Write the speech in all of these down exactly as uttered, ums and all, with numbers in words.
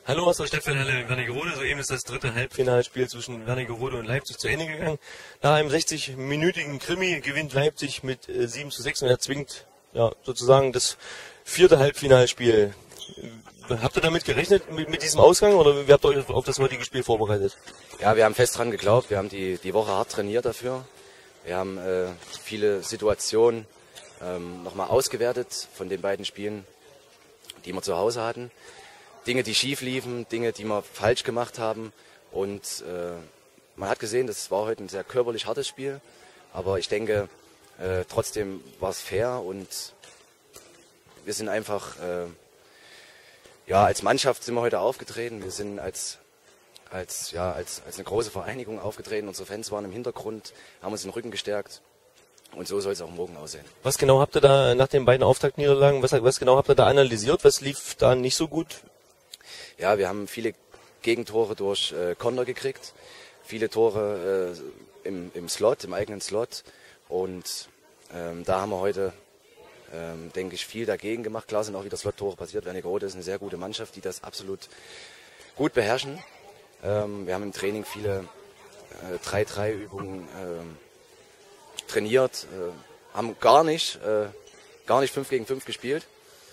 Hallo aus der Stadtfeldhalle Wernigerode. Soeben ist das dritte Halbfinalspiel zwischen Wernigerode und Leipzig zu Ende gegangen. Nach einem sechzig-minütigen Krimi gewinnt Leipzig mit äh, sieben zu sechs und erzwingt ja, sozusagen das vierte Halbfinalspiel. Habt ihr damit gerechnet, mit, mit diesem Ausgang, oder wie habt ihr euch auf das heutige Spiel vorbereitet? Ja, wir haben fest dran geglaubt. Wir haben die, die Woche hart trainiert dafür. Wir haben äh, viele Situationen ähm, nochmal ausgewertet von den beiden Spielen, die wir zu Hause hatten. Dinge, die schief liefen, Dinge, die wir falsch gemacht haben. Und äh, man hat gesehen, das war heute ein sehr körperlich hartes Spiel. Aber ich denke, äh, trotzdem war es fair und wir sind einfach, äh, ja, als Mannschaft sind wir heute aufgetreten. Wir sind als, als, ja, als, als eine große Vereinigung aufgetreten. Unsere Fans waren im Hintergrund, haben uns den Rücken gestärkt. Und so soll es auch morgen aussehen. Was genau habt ihr da nach den beiden Auftaktniederlagen, was, was genau habt ihr da analysiert? Was lief da nicht so gut? Ja, wir haben viele Gegentore durch äh, Konter gekriegt, viele Tore äh, im, im Slot, im eigenen Slot. Und ähm, da haben wir heute, ähm, denke ich, viel dagegen gemacht. Klar sind auch wieder Slot-Tore passiert. Wernigerode ist eine sehr gute Mannschaft, die das absolut gut beherrschen. Ähm, wir haben im Training viele äh, drei drei Übungen äh, trainiert, äh, haben gar nicht, äh, gar nicht fünf gegen fünf gespielt.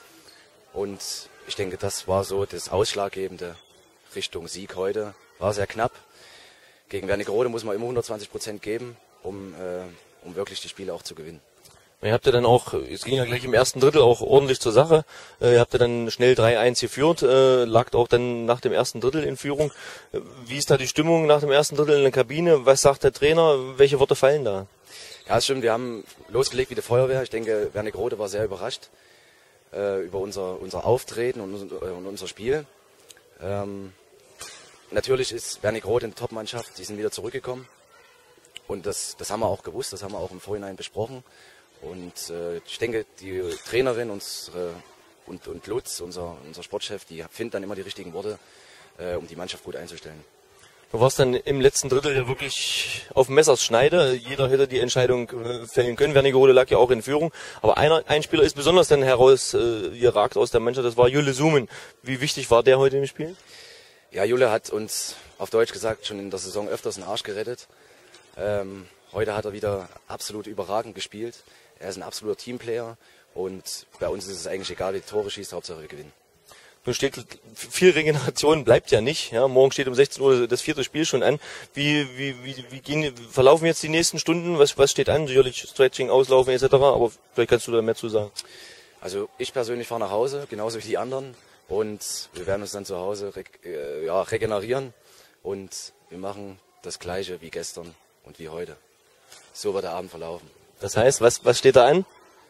Und ich denke, das war so das Ausschlaggebende Richtung Sieg heute. War sehr knapp. Gegen Wernigerode muss man immer hundertzwanzig Prozent geben, um, äh, um wirklich die Spiele auch zu gewinnen. Ihr habt ja dann auch, es ging ja gleich im ersten Drittel auch ordentlich zur Sache. Ihr habt ja dann schnell drei eins geführt, äh, lagt auch dann nach dem ersten Drittel in Führung. Wie ist da die Stimmung nach dem ersten Drittel in der Kabine? Was sagt der Trainer? Welche Worte fallen da? Ja, es stimmt. Wir haben losgelegt wie die Feuerwehr. Ich denke, Wernigerode war sehr überrascht über unser, unser Auftreten und, und unser Spiel. Ähm, natürlich ist Wernigerode eine Top-Mannschaft, die sind wieder zurückgekommen und das, das haben wir auch gewusst, das haben wir auch im Vorhinein besprochen und äh, ich denke, die Trainerin unsere, und, und Lutz, unser, unser Sportchef, die finden dann immer die richtigen Worte, äh, um die Mannschaft gut einzustellen. Du warst dann im letzten Drittel ja wirklich auf Messers Schneide. Jeder hätte die Entscheidung äh, fällen können. Wernigerode lag ja auch in Führung. Aber einer, ein Spieler ist besonders dann herausgeragt äh, aus der Mannschaft. Das war Jule Sumen. Wie wichtig war der heute im Spiel? Ja, Jule hat uns auf Deutsch gesagt schon in der Saison öfters den Arsch gerettet. Ähm, heute hat er wieder absolut überragend gespielt. Er ist ein absoluter Teamplayer. Und bei uns ist es eigentlich egal, wie die Tore schießt, Hauptsache wir gewinnen. Nun steht, viel Regeneration bleibt ja nicht. Ja, morgen steht um sechzehn Uhr das vierte Spiel schon an. Wie, wie, wie, wie gehen, verlaufen jetzt die nächsten Stunden? Was, was steht an? Sicherlich Stretching, Auslaufen et cetera. Aber vielleicht kannst du da mehr zu sagen. Also ich persönlich fahre nach Hause, genauso wie die anderen. Und wir werden uns dann zu Hause re äh, ja, regenerieren. Und wir machen das Gleiche wie gestern und wie heute. So wird der Abend verlaufen. Das heißt, was, was steht da an?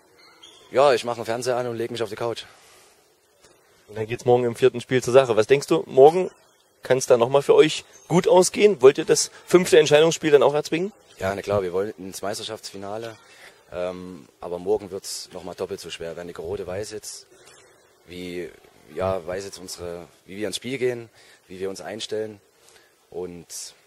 Ja, ich mache einen Fernseher an und lege mich auf die Couch. Und dann geht's morgen im vierten Spiel zur Sache. Was denkst du, morgen kann es da nochmal für euch gut ausgehen? Wollt ihr das fünfte Entscheidungsspiel dann auch erzwingen? Ja, na klar, wir wollen ins Meisterschaftsfinale. Ähm, aber morgen wird's nochmal doppelt so schwer. Wernigerode weiß jetzt, wie, ja, weiß jetzt unsere, wie wir ins Spiel gehen, wie wir uns einstellen. Und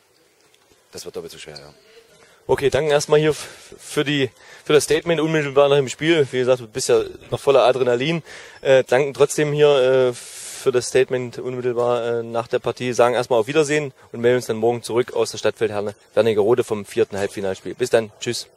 das wird doppelt so schwer, ja. Okay, danke erstmal hier für die für das Statement unmittelbar nach dem Spiel. Wie gesagt, du bist ja noch voller Adrenalin. Äh, danken trotzdem hier äh, für das Statement unmittelbar äh, nach der Partie. Sagen erstmal auf Wiedersehen und melden uns dann morgen zurück aus der Stadtfeldhalle Wernigerode vom vierten Halbfinalspiel. Bis dann, tschüss.